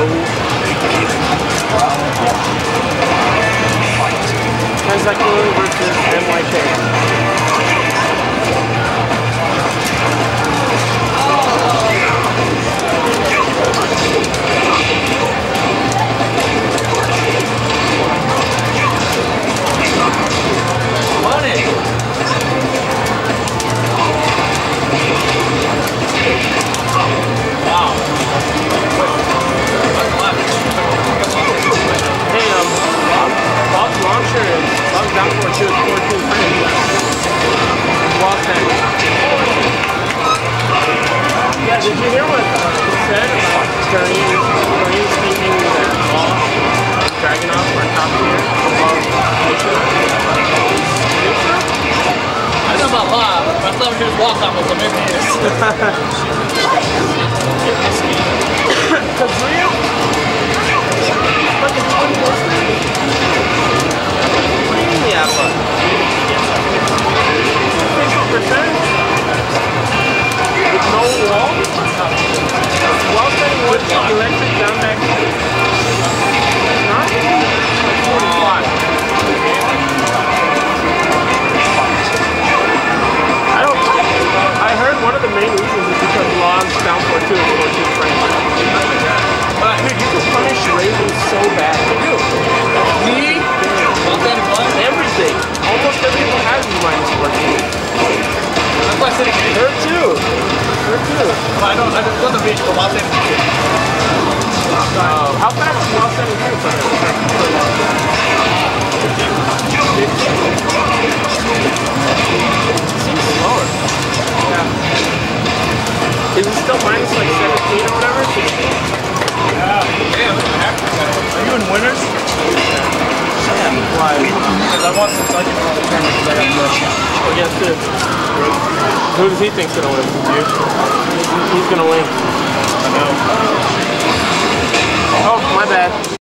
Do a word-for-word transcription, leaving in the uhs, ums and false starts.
No. Tensaikun versus M Y K. Down for two, fourteen frames. Well said. Yeah, did you hear what uh, he said about Tourney? Tourney thinking that Law and Dragunov are top tier above Nation? I don't know about Law, but I thought he was walk on with the Mimius. Kazuya? But it's one more thing. Yeah, but fifty percent with no wall. Wall setting wood electric down back. Not like forty-five. I don't. I heard one of the main reasons is because Law's down for two is fourteen frames. But dude, you can punish Raven so bad. You do. Me? Everything. Almost everything has you minus fourteen. That's why I said it. Her too. Her too. I don't. I don't know the beach, but I'll say uh, how fast is Wild seventy-two for her? Seems slower. Yeah. Is it still minus like seventeen or whatever? sixteen? Yeah. Damn, are you in winners? Yeah. Why? Because I want some second on the tournament because I got to go. Against who? Who does he think's gonna win? You? He's gonna win. I know. Oh, my bad.